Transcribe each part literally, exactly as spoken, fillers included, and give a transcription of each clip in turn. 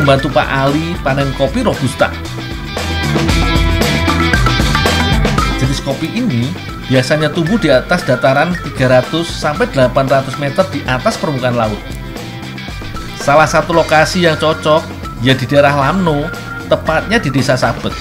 membantu Pak Ali panen kopi Robusta. Jenis kopi ini biasanya tumbuh di atas dataran tiga ratus sampai delapan ratus meter di atas permukaan laut. Salah satu lokasi yang cocok ya di daerah Lamno, tepatnya di Desa Sabet.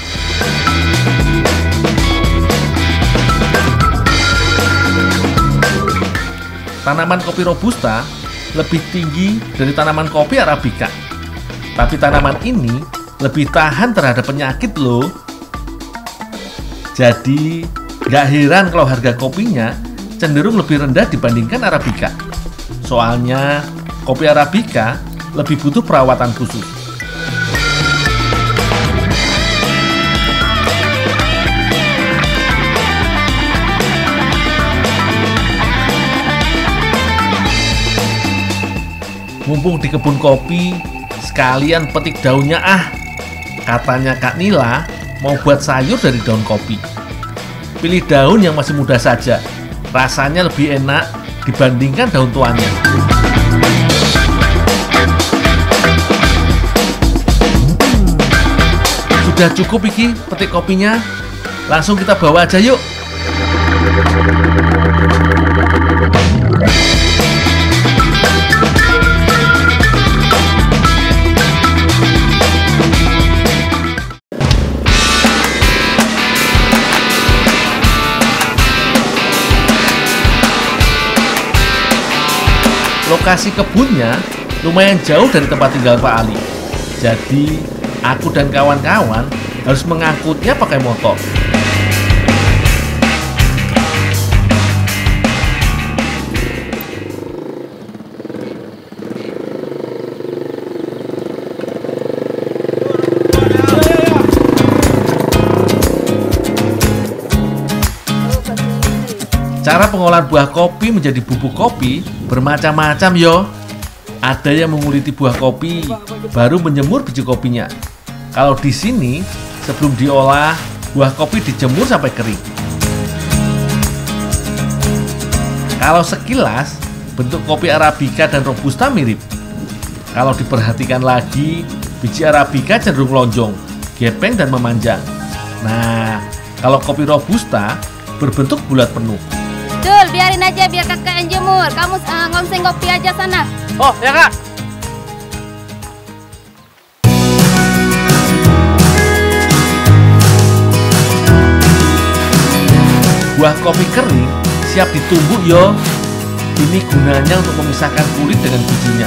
Tanaman kopi Robusta lebih tinggi dari tanaman kopi Arabica. Tapi tanaman ini lebih tahan terhadap penyakit loh. Jadi gak heran kalau harga kopinya cenderung lebih rendah dibandingkan Arabica. Soalnya kopi Arabica lebih butuh perawatan khusus. Mumpung di kebun kopi, sekalian petik daunnya ah. Katanya Kak Nila mau buat sayur dari daun kopi. Pilih daun yang masih muda saja, rasanya lebih enak dibandingkan daun tuanya. Sudah cukup iki petik kopinya, langsung kita bawa aja yuk. Lokasi kebunnya lumayan jauh dari tempat tinggal Pak Ali. Jadi, aku dan kawan-kawan harus mengangkutnya pakai motor. Cara pengolahan buah kopi menjadi bubuk kopi bermacam-macam yo. Ada yang menguliti buah kopi, baru menjemur biji kopinya. Kalau di sini, sebelum diolah, buah kopi dijemur sampai kering. Kalau sekilas, bentuk kopi Arabica dan Robusta mirip. Kalau diperhatikan lagi, biji Arabica cenderung lonjong, gepeng dan memanjang. Nah, kalau kopi Robusta berbentuk bulat penuh. Dul, biarin aja biar kakak yang jemur. Kamu uh, ngomseng kopi aja sana. Oh, ya kak. Buah kopi kering siap ditumbuk yo. Ini gunanya untuk memisahkan kulit dengan bijinya.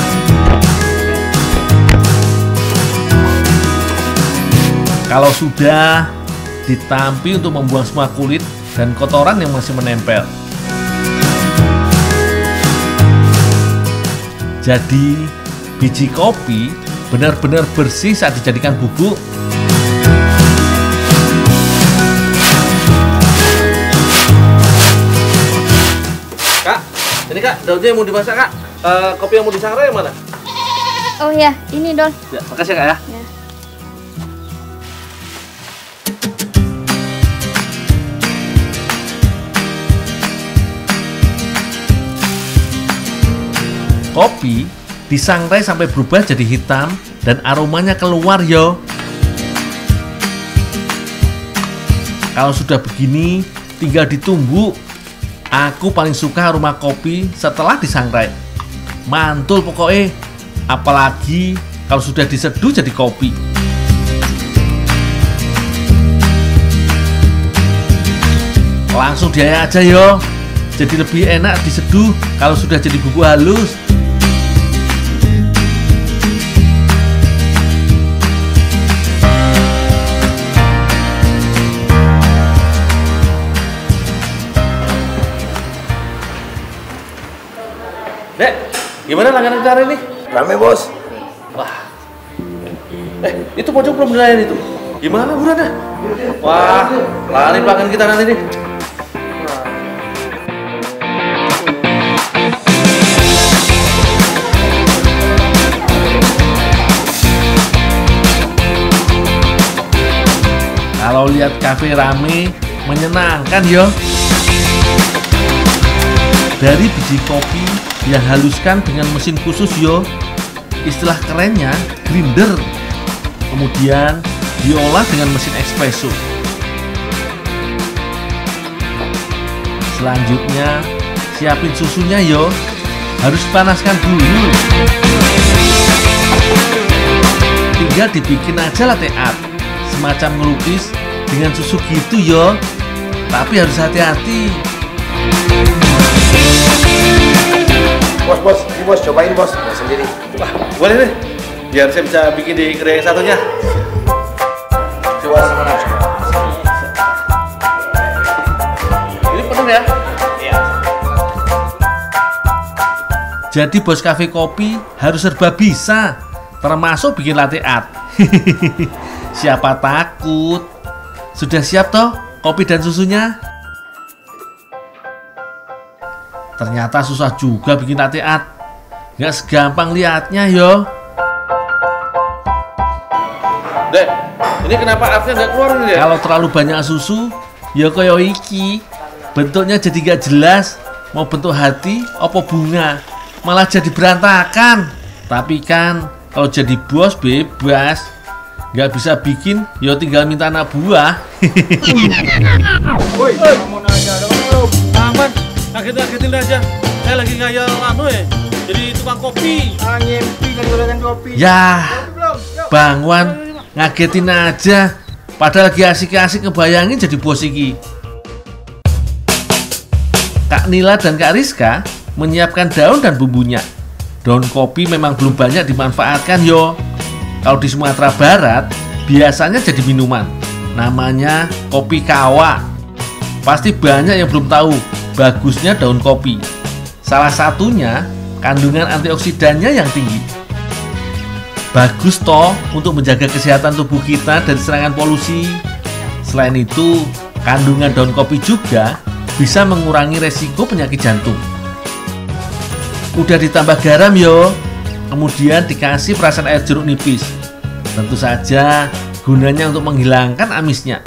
Kalau sudah, ditampi untuk membuang semua kulit dan kotoran yang masih menempel. Jadi, biji kopi benar-benar bersih saat dijadikan bubuk. Kak, ini kak, daunnya yang mau dimasak kak. Uh, kopi yang mau disangrai yang mana? Oh ya, ini Dol. Ya, makasih kak ya. Ya. Kopi disangrai sampai berubah jadi hitam dan aromanya keluar yo. Kalau sudah begini, tinggal ditumbuk. Aku paling suka aroma kopi setelah disangrai. Mantul pokoknya. Apalagi kalau sudah diseduh jadi kopi. Langsung diayak aja yo. Jadi lebih enak diseduh kalau sudah jadi bubuk halus. Dek, gimana langganan cara ini? Rame bos. Wah, eh itu pojok belum dilayani itu. Gimana burannya? Wah, lari pelanggan kita nanti nih. Kalau lihat kafe rame, menyenangkan yo. Dari biji kopi yang haluskan dengan mesin khusus yo. istilah kerennya grinder. Kemudian diolah dengan mesin espresso. Selanjutnya siapin susunya yo. Harus panaskan dulu. Tinggal dibikin aja latte art, semacam ngelukis dengan susu gitu yo. Tapi harus hati-hati. Bos, bos, ini bos, cobain bos, bos sendiri. Wah, boleh deh. Biar saya bisa bikin di kedai yang satunya. Coba sama coba. Ini penuh ya? Iya. Jadi bos kafe kopi harus serba bisa, termasuk bikin latte art. Siapa takut? Sudah siap toh kopi dan susunya? Ternyata susah juga bikin latte art. Nggak segampang liatnya yo. Dek, ini kenapa artnya nggak keluar nih ya? Kalau terlalu banyak susu, ya koyo iki. Bentuknya jadi nggak jelas. Mau bentuk hati, apa bunga? Malah jadi berantakan. Tapi kan kalau jadi bos bebas, nggak bisa bikin, yo tinggal minta anak buah. Woi, kamu nanya dong. Aman, kaget-kagetin aja. Saya lagi ngayal anu ya, jadi tukang kopi. Ah, ngimpi kan gorengan kopi. Ya, Bang Wan, ngagetin aja. Padahal lagi asik-asik ngebayangin jadi bos iki. Kak Nila dan Kak Rizka menyiapkan daun dan bumbunya. Daun kopi memang belum banyak dimanfaatkan yo. Kalau di Sumatera Barat biasanya jadi minuman. Namanya kopi kawa. Pasti banyak yang belum tahu bagusnya daun kopi. Salah satunya kandungan antioksidannya yang tinggi. Bagus toh untuk menjaga kesehatan tubuh kita dari serangan polusi. Selain itu, kandungan daun kopi juga bisa mengurangi resiko penyakit jantung. Udah ditambah garam yo, kemudian dikasih perasan air jeruk nipis. Tentu saja gunanya untuk menghilangkan amisnya.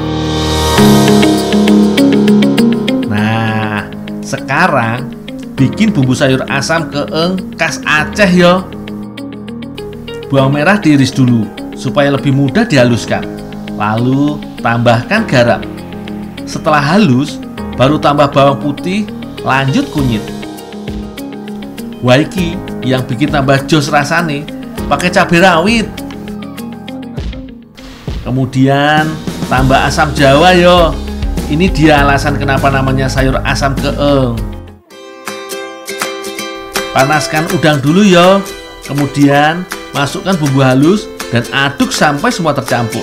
Nah, sekarang bikin bumbu sayur asam keeng khas Aceh yo. Bawang merah diiris dulu supaya lebih mudah dihaluskan. Lalu tambahkan garam. Setelah halus, baru tambah bawang putih, lanjut kunyit. Waiki yang bikin tambah jos rasane pakai cabai rawit. Kemudian tambah asam jawa yo. Ini dia alasan kenapa namanya sayur asam keeng. Panaskan udang dulu yo. Kemudian masukkan bumbu halus dan aduk sampai semua tercampur.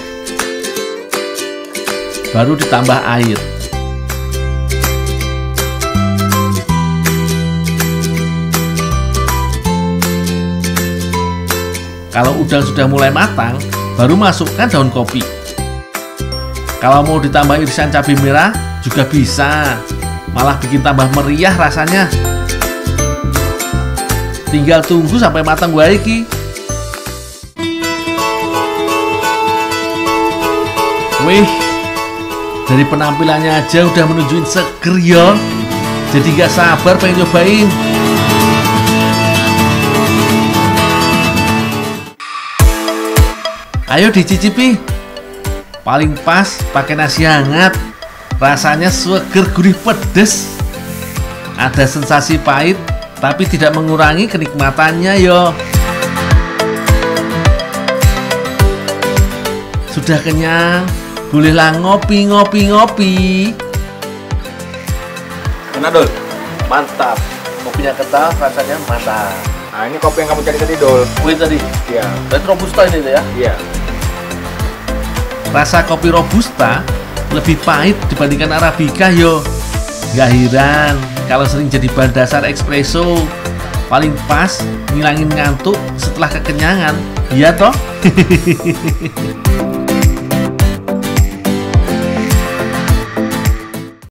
Baru ditambah air. Kalau udang sudah mulai matang, baru masukkan daun kopi. Kalau mau ditambah irisan cabai merah, juga bisa. Malah bikin tambah meriah rasanya. Tinggal tunggu sampai matang waiki. Wih, dari penampilannya aja udah menunjukin seger ya. Jadi gak sabar pengen nyobain. Ayo dicicipi. Paling pas pakai nasi hangat. Rasanya seger, gurih, pedes. Ada sensasi pahit tapi tidak mengurangi kenikmatannya yo. Sudah kenyang, bolehlah ngopi-ngopi-ngopi. Enak Dol. Mantap. Kopinya kental, rasanya mantap. Nah, ini kopi yang kamu cari tadi Dol. Wih tadi? Iya. Dan robusta ini ya? Iya. Rasa kopi robusta lebih pahit dibandingkan arabica yo. Gak heran kalau sering jadi bahan dasar espresso. Paling pas ngilangin ngantuk setelah kekenyangan. Iya toh?